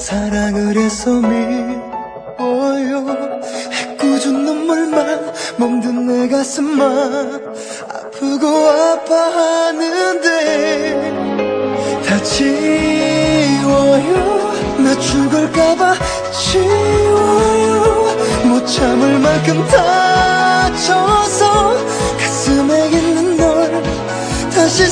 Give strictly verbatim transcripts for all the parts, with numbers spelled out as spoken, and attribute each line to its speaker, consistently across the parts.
Speaker 1: 사랑을 해서 미워요. 꾸준 눈물만 멍든 내 가슴만 아프고 아파하는데 다 지워요. 나 죽을까봐 지워요. 못 참을 만큼 다쳐서 가슴에 있는 널 다시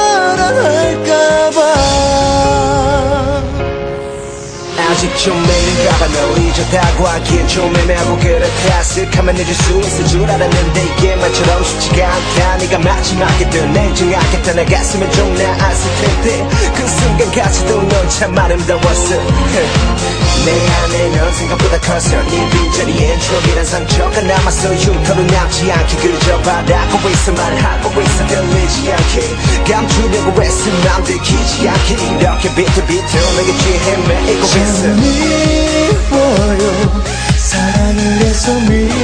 Speaker 1: 사랑할까봐.
Speaker 2: 아직 좀 내일까봐 널 잊었다고 하기엔 좀 애매하고 그렇다. 쓱하면 잊을 수 있을 줄 알았는데 이게 말처럼 쉽지가 않다. 네가 마지막이든 냉정하겠다. 내 가슴에 좀 나았을 텐데 그 순간까지도 넌 참 아름다웠어. 내 안에 넌 생각보다 컸어. 네 빈자리엔 추억이란 상처가 남았어. 흉터로 남지 않게 그저 바라보고 있어. 말하고 있어. 들리지 않게 감추려고 애쓴 맘 들키지 않게 이렇게 비틀비틀 내게 취해 매이고 있어.
Speaker 1: 미워요. 사랑을 해서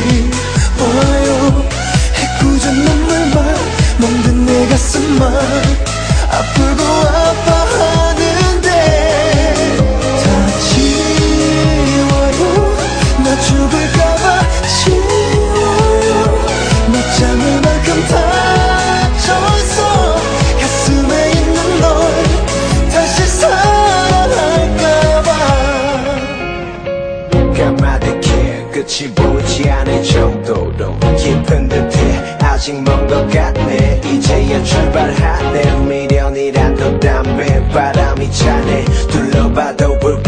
Speaker 1: 미워요. 해꾸준 눈물만 멍든 내 가슴만 아프고 아파하는데 다 지워요. 나 죽을까봐 지워요. 못 참을 만큼 다쳐서 가슴에 있는 널 다시 사랑할까봐.
Speaker 2: 까마득해 끝이 보이지 않을 정도로 깊은 듯해. 아직 먼 것 같네. 이제야 출발하네. 미련이란 또 담배 바람이 차네. 둘러봐도 불